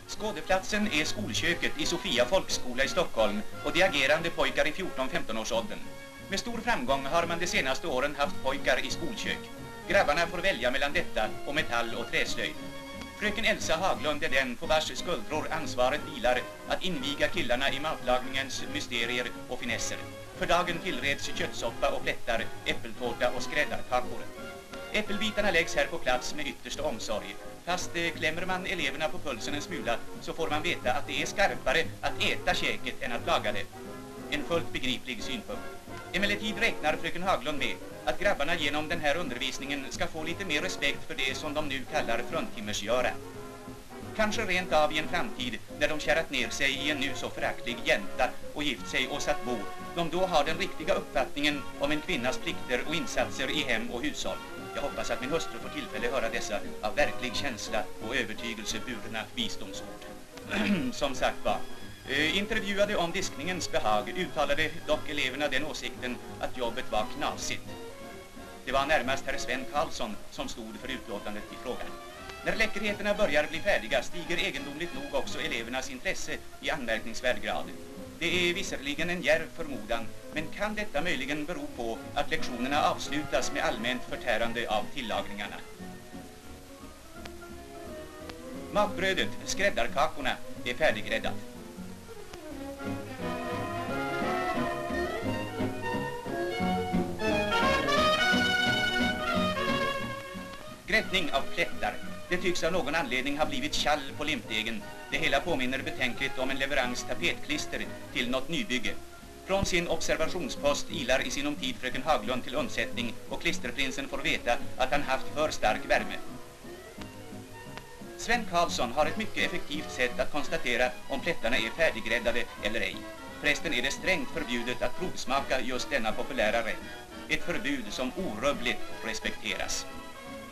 Skådeplatsen är skolköket i Sofia folkskola i Stockholm och de agerande pojkar i 14-15 års åldern. Med stor framgång har man de senaste åren haft pojkar i skolkök. Grabbarna får välja mellan detta och metall- och träslöjd. Fröken Elsa Haglund är den på vars skuldror ansvaret vilar att inviga killarna i matlagningens mysterier och finesser. För dagen tillreds köttsoppa och plättar, äppeltårta och skräddarkakor. Äppelbitarna läggs här på plats med yttersta omsorg. Fast klämmer man eleverna på pulsen en smula så får man veta att det är skarpare att äta käket än att laga det. En fullt begriplig synpunkt. Emellertid räknar fröken Haglund med att grabbarna genom den här undervisningen ska få lite mer respekt för det som de nu kallar fruntimmersgöra. Kanske rent av i en framtid när de kärat ner sig i en nu så föraktlig jänta och gift sig och satt bo, de då har den riktiga uppfattningen om en kvinnas plikter och insatser i hem och hushåll. Jag hoppas att min hustru får tillfälle höra dessa av verklig känsla och övertygelse burna visdomsord. Som sagt var, intervjuade om diskningens behag uttalade dock eleverna den åsikten att jobbet var knasigt. Det var närmast herr Sven Karlsson som stod för utlåtandet i frågan. När läckerheterna börjar bli färdiga stiger egendomligt nog också elevernas intresse i anmärkningsvärd grad. Det är visserligen en djärv förmodan, men kan detta möjligen bero på att lektionerna avslutas med allmänt förtärande av tillagningarna? Matbrödet, skräddarkakorna, är färdigräddat. Gräddning av plättar. Det tycks av någon anledning ha blivit kall på limpdegen. Det hela påminner betänkligt om en leverans tapetklister till något nybygge. Från sin observationspost ilar i sinom tid fröken Haglund till undsättning och klisterprinsen får veta att han haft för stark värme. Sven Karlsson har ett mycket effektivt sätt att konstatera om plättarna är färdiggräddade eller ej. Förresten är det strängt förbjudet att provsmaka just denna populära rätt. Ett förbud som orubbligt respekteras.